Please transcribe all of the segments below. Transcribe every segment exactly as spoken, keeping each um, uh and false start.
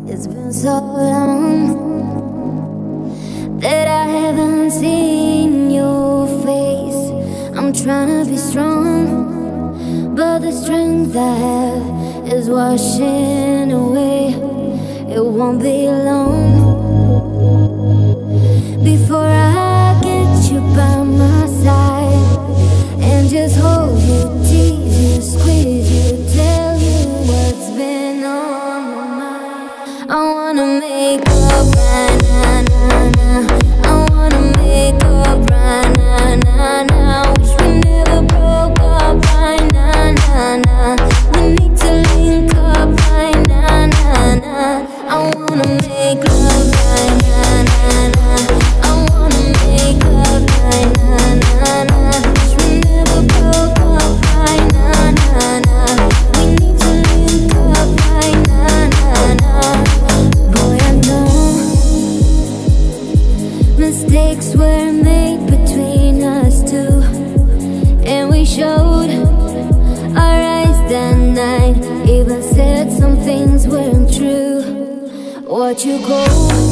It's been so long that I haven't seen your face. I'm trying to be strong, but the strength I have is washing away. It won't be long before I get you by my side and just hold you, tease you, squeeze you, tell you what's been on my mind. I wanna make up right now, nah, nah. I wanna make up right now, nah, nah. Wish we never broke up right now, nah, nah. We need to link up right now, nah, nah. I wanna make love right now, nah, nah. I wanna make up right now, nah, nah. Wish we never broke up right now, nah, nah. We need to link up right now, nah, nah. Boy, I know mistakes were made between us two, and we showed our eyes that night. Even said some things weren't true. What you go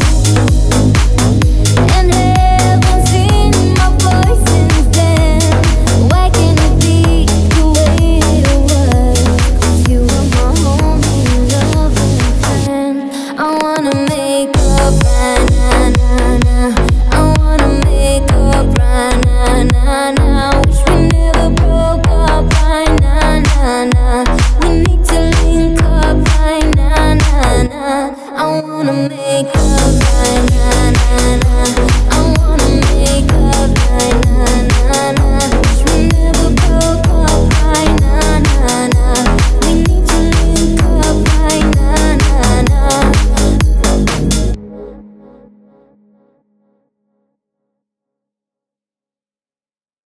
and haven't seen my voice since then. Why can't it be the way it was? 'Cause you were my only loving friend. I wanna make up right now, nah, nah. I wanna make up right now, nah, nah. Wish we never broke up right now, nah, nah. We need to link up right now, nah, nah. I wanna make up right now, nah, nah. I